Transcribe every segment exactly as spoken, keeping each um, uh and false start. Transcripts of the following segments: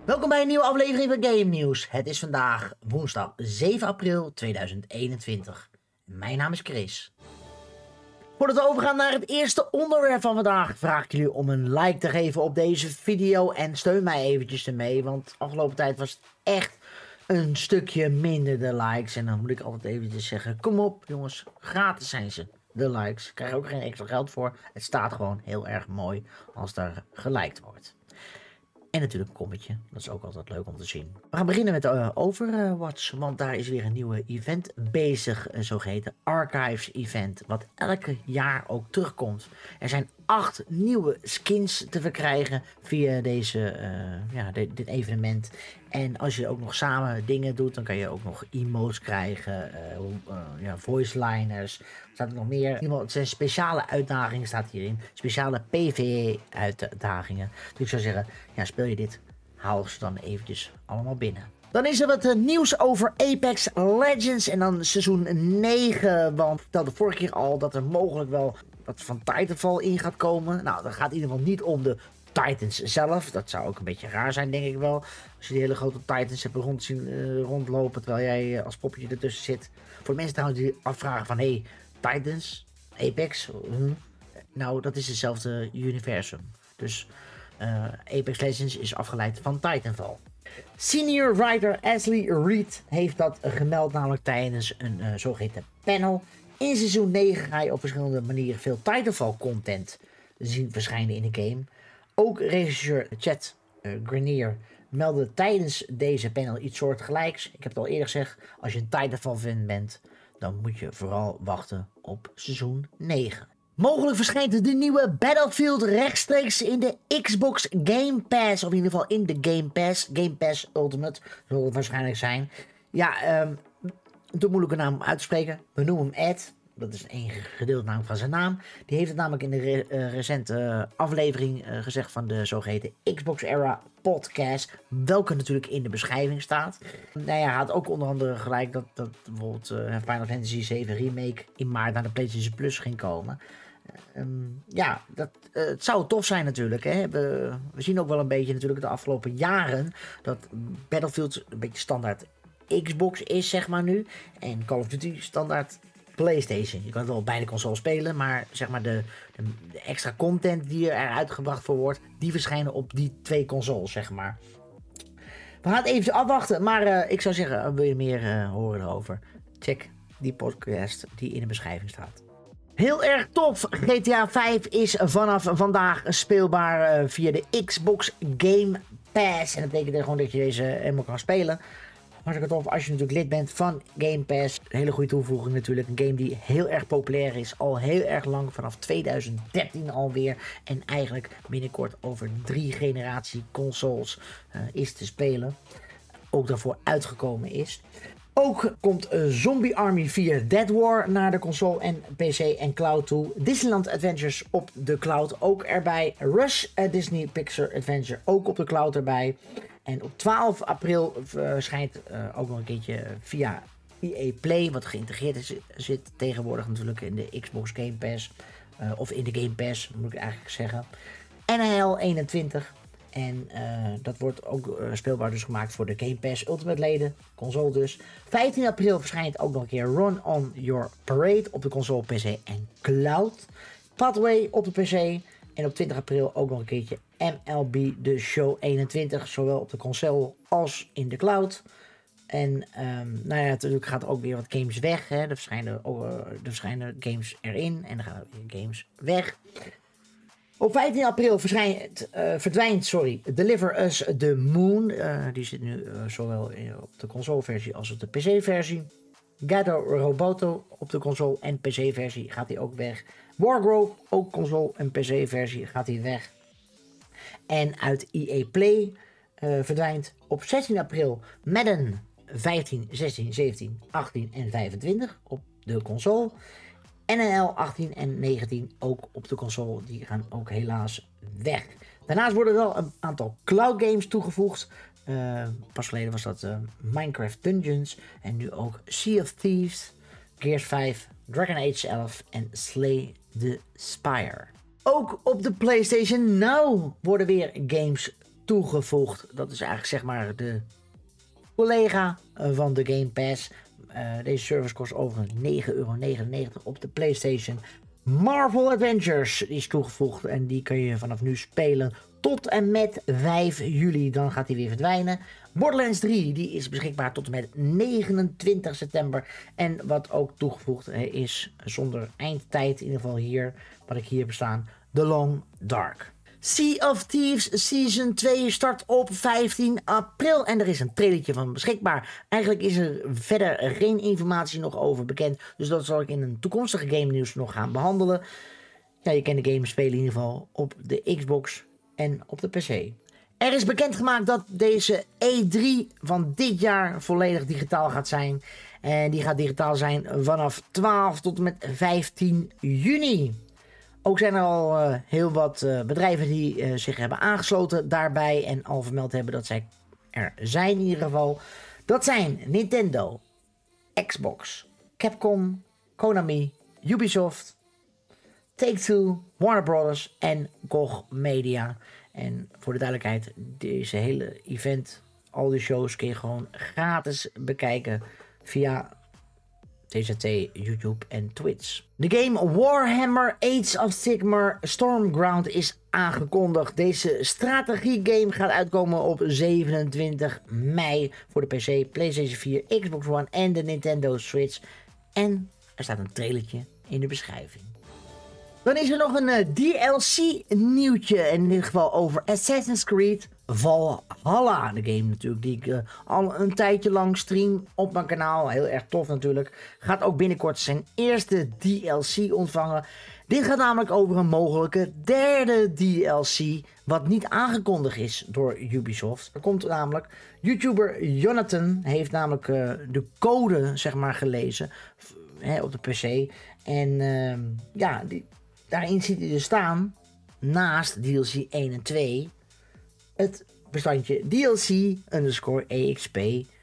Welkom bij een nieuwe aflevering van Game Nieuws. Het is vandaag woensdag zeven april tweeduizend eenentwintig. Mijn naam is Chris. Voordat we overgaan naar het eerste onderwerp van vandaag, vraag ik jullie om een like te geven op deze video en steun mij eventjes ermee, want afgelopen tijd was het echt een stukje minder de likes. En dan moet ik altijd eventjes zeggen, kom op jongens, gratis zijn ze, de likes. Ik krijg ook geen extra geld voor. Het staat gewoon heel erg mooi als daar geliked wordt. En natuurlijk een kommetje, dat is ook altijd leuk om te zien. We gaan beginnen met uh, Overwatch, want daar is weer een nieuwe event bezig, een zogeheten Archives event, wat elke jaar ook terugkomt. Er zijn acht nieuwe skins te verkrijgen via deze, uh, ja, dit, dit evenement. En als je ook nog samen dingen doet, dan kan je ook nog emotes krijgen, uh, uh, ja, voice liners. Er staat er nog meer. Het zijn speciale uitdagingen, staat hierin. Speciale PvE-uitdagingen. Dus ik zou zeggen, ja, speel je dit, haal ze dan eventjes allemaal binnen. Dan is er wat uh, nieuws over Apex Legends en dan seizoen negen. Want ik vertelde vorige keer al dat er mogelijk wel wat van Titanfall in gaat komen. Nou, dat gaat in ieder geval niet om de Titans zelf. Dat zou ook een beetje raar zijn, denk ik wel. Als je die hele grote Titans hebt rond zien, uh, rondlopen terwijl jij uh, als poppetje ertussen zit. Voor de mensen trouwens die afvragen van, hey, Titans, Apex, uh, nou, dat is hetzelfde universum. Dus uh, Apex Legends is afgeleid van Titanfall. Senior writer Ashley Reed heeft dat gemeld, namelijk tijdens een uh, zogeheten panel. In seizoen negen ga je op verschillende manieren veel Titanfall content zien verschijnen in de game. Ook regisseur Chad uh, Grenier meldde tijdens deze panel iets soortgelijks. Ik heb het al eerder gezegd, als je een Titanfall fan bent, dan moet je vooral wachten op seizoen negen. Mogelijk verschijnt de nieuwe Battlefield rechtstreeks in de Xbox Game Pass. Of in ieder geval in de Game Pass. Game Pass Ultimate zal het waarschijnlijk zijn. Ja, um, een moeilijke naam om uit te spreken. We noemen hem Ed. Dat is een gedeelte naam van zijn naam. Die heeft het namelijk in de re uh, recente uh, aflevering uh, gezegd van de zogeheten Xbox Era podcast. Welke natuurlijk in de beschrijving staat. Nou ja, hij had ook onder andere gelijk dat, dat bijvoorbeeld uh, Final Fantasy zeven Remake in maart naar de PlayStation Plus ging komen. Um, ja, dat, uh, het zou tof zijn natuurlijk. Hè? We, we zien ook wel een beetje natuurlijk de afgelopen jaren dat Battlefield een beetje standaard Xbox is, zeg maar nu. En Call of Duty standaard PlayStation. Je kan het wel op beide consoles spelen, maar zeg maar de, de, de extra content die er uitgebracht voor wordt, die verschijnen op die twee consoles, zeg maar. We gaan het even afwachten, maar uh, ik zou zeggen, wil je meer uh, horen erover? Check die podcast die in de beschrijving staat. Heel erg tof! G T A vijf is vanaf vandaag speelbaar uh, via de Xbox Game Pass. En dat betekent gewoon dat je deze helemaal kan spelen. Hartstikke tof als je natuurlijk lid bent van Game Pass. Een hele goede toevoeging natuurlijk. Een game die heel erg populair is. Al heel erg lang, vanaf tweeduizend dertien alweer. En eigenlijk binnenkort over drie generatie consoles uh, is te spelen. Ook daarvoor uitgekomen is. Ook komt uh, Zombie Army vier Dead War naar de console en P C en cloud toe. Disneyland Adventures op de cloud ook erbij. Rush uh, Disney Pixar Adventure ook op de cloud erbij. En op twaalf april verschijnt uh, ook nog een keertje via E A Play, wat geïntegreerd is, zit tegenwoordig natuurlijk in de Xbox Game Pass. Uh, of in de Game Pass, moet ik eigenlijk zeggen. N H L eenentwintig. En uh, dat wordt ook uh, speelbaar dus gemaakt voor de Game Pass Ultimate leden. Console dus. vijftien april verschijnt ook nog een keer Run on Your Parade op de console, P C en cloud. Pathway op de P C. En op twintig april ook nog een keertje M L B The Show eenentwintig. Zowel op de console als in de cloud. En um, nou ja, natuurlijk gaat er ook weer wat games weg. Hè. Er, verschijnen, uh, er verschijnen games erin en er gaan weer games weg. Op vijftien april verschijnt, uh, verdwijnt sorry, Deliver Us the Moon. Uh, die zit nu uh, zowel op de consoleversie als op de P C-versie. Gato Roboto op de console en P C-versie gaat hij ook weg. Wargrove, ook console en P C-versie, gaat hij weg. En uit E A Play uh, verdwijnt op zestien april Madden vijftien, zestien, zeventien, achttien en vijfentwintig op de console. N H L achttien en negentien ook op de console, die gaan ook helaas weg. Daarnaast worden wel een aantal cloud games toegevoegd. Uh, pas geleden was dat uh, Minecraft Dungeons en nu ook Sea of Thieves, Gears vijf, Dragon Age elf en Slay the Spire. Ook op de PlayStation Now worden weer games toegevoegd. Dat is eigenlijk zeg maar de collega van de Game Pass. Uh, deze service kost overigens negen euro negenennegentig op de PlayStation. Marvel Adventures die is toegevoegd en die kun je vanaf nu spelen tot en met vijf juli. Dan gaat hij weer verdwijnen. Borderlands drie die is beschikbaar tot en met negenentwintig september. En wat ook toegevoegd is zonder eindtijd, in ieder geval hier, wat ik hier heb staan, The Long Dark. Sea of Thieves Season twee start op vijftien april en er is een trailertje van beschikbaar. Eigenlijk is er verder geen informatie nog over bekend, dus dat zal ik in een toekomstige game nieuws nog gaan behandelen. Ja, je kan de game spelen in ieder geval op de Xbox en op de P C. Er is bekendgemaakt dat deze E drie van dit jaar volledig digitaal gaat zijn. En die gaat digitaal zijn vanaf twaalf tot en met vijftien juni. Ook zijn er al uh, heel wat uh, bedrijven die uh, zich hebben aangesloten daarbij en al vermeld hebben dat zij er zijn in ieder geval. Dat zijn Nintendo, Xbox, Capcom, Konami, Ubisoft, Take-Two, Warner Brothers en G O G Media. En voor de duidelijkheid, deze hele event, al die shows kun je gewoon gratis bekijken via T Z T, YouTube en Twitch. De game Warhammer Age of Sigmar Stormground is aangekondigd. Deze strategiegame gaat uitkomen op zevenentwintig mei voor de P C, PlayStation vier, Xbox One en de Nintendo Switch. En er staat een trailertje in de beschrijving. Dan is er nog een uh, D L C nieuwtje, in dit geval over Assassin's Creed Valhalla. De game natuurlijk die ik uh, al een tijdje lang stream op mijn kanaal. Heel erg tof natuurlijk. Gaat ook binnenkort zijn eerste D L C ontvangen. Dit gaat namelijk over een mogelijke derde D L C, wat niet aangekondigd is door Ubisoft. Er komt namelijk, YouTuber Jonathan heeft namelijk uh, de code zeg maar gelezen hè, op de P C. En uh, ja, die, daarin ziet hij dus staan, naast D L C één en twee, het bestandje D L C underscore E X P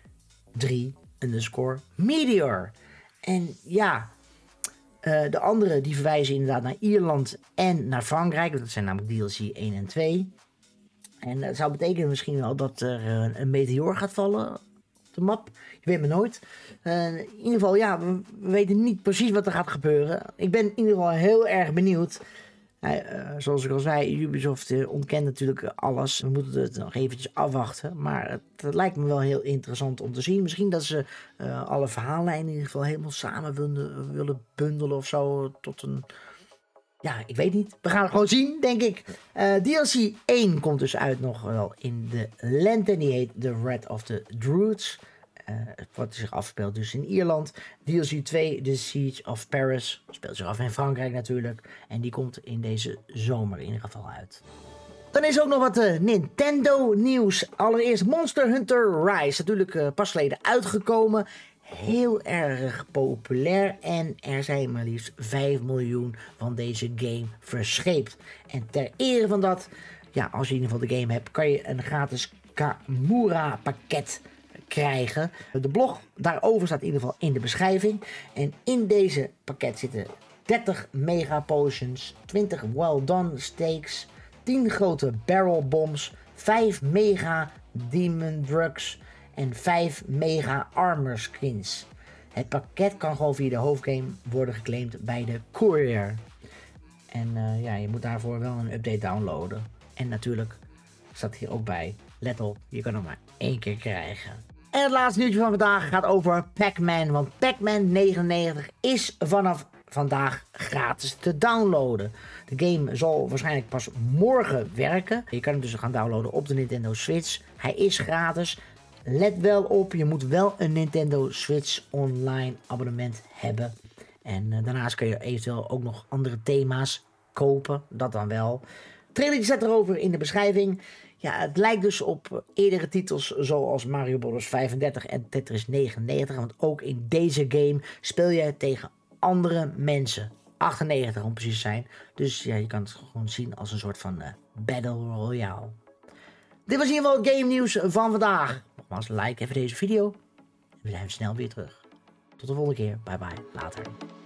drie underscore Meteor. En ja, uh, de andere die verwijzen inderdaad naar Ierland en naar Frankrijk. Dat zijn namelijk D L C één en twee. En dat zou betekenen misschien wel dat er uh, een meteoor gaat vallen op de map. Je weet maar nooit. Uh, in ieder geval, ja, we, we weten niet precies wat er gaat gebeuren. Ik ben in ieder geval heel erg benieuwd. Uh, zoals ik al zei, Ubisoft uh, ontkent natuurlijk alles. We moeten het nog eventjes afwachten. Maar het, het lijkt me wel heel interessant om te zien. Misschien dat ze uh, alle verhaallijnen in ieder geval helemaal samen willen, willen bundelen of zo. Tot een... Ja, ik weet niet. We gaan het gewoon zien, denk ik. Uh, D L C één komt dus uit nog wel in de lente. Die heet The Wrath of the Druids. Uh, wat zich afspeelt dus in Ierland. D L C twee, The Siege of Paris. Speelt zich af in Frankrijk natuurlijk. En die komt in deze zomer in ieder geval uit. Dan is ook nog wat uh, Nintendo nieuws. Allereerst Monster Hunter Rise. Natuurlijk uh, pas geleden uitgekomen. Heel erg populair. En er zijn maar liefst vijf miljoen van deze game verscheept. En ter ere van dat, ja, als je in ieder geval de game hebt, kan je een gratis Kamura pakket krijgen. De blog daarover staat in ieder geval in de beschrijving. En in deze pakket zitten dertig mega potions, twintig well done steaks, tien grote barrel bombs, vijf mega demon drugs en vijf mega armor skins. Het pakket kan gewoon via de hoofdgame worden geclaimd bij de courier. En uh, ja, je moet daarvoor wel een update downloaden. En natuurlijk staat hier ook bij, let op, je kan hem maar één keer krijgen. En het laatste nieuwtje van vandaag gaat over Pac-Man. Want Pac-Man negenennegentig is vanaf vandaag gratis te downloaden. De game zal waarschijnlijk pas morgen werken. Je kan hem dus gaan downloaden op de Nintendo Switch. Hij is gratis. Let wel op, je moet wel een Nintendo Switch Online abonnement hebben. En uh, daarnaast kun je eventueel ook nog andere thema's kopen. Dat dan wel. Trailer staat erover in de beschrijving. Ja, het lijkt dus op eerdere titels zoals Mario Bros vijfendertig en Tetris negenennegentig. Want ook in deze game speel je tegen andere mensen. achtennegentig om precies te zijn. Dus ja, je kan het gewoon zien als een soort van uh, Battle Royale. Dit was in ieder geval het game nieuws van vandaag. Nogmaals, like even deze video. En we zijn snel weer terug. Tot de volgende keer. Bye bye. Later.